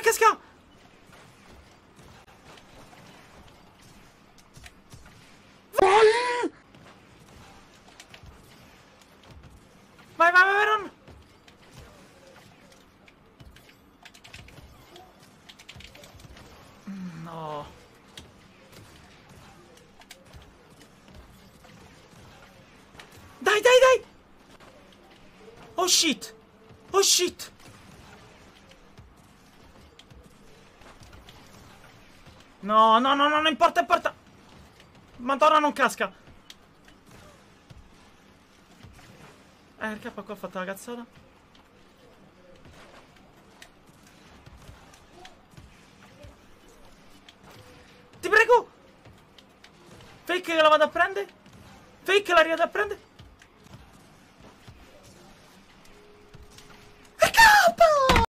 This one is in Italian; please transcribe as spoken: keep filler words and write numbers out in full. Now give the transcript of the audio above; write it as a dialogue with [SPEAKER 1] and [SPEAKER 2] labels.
[SPEAKER 1] casca! Vai, vai, vai, Ron! No. Dai, dai, dai! Oh shit! Oh shit! No, no, no, no, non importa, importa! Madonna, non casca! Eh, il K qua ha fatto la cazzata. Ti prego! Fake che la vado a prendere? Fake che la arrivata a prendere?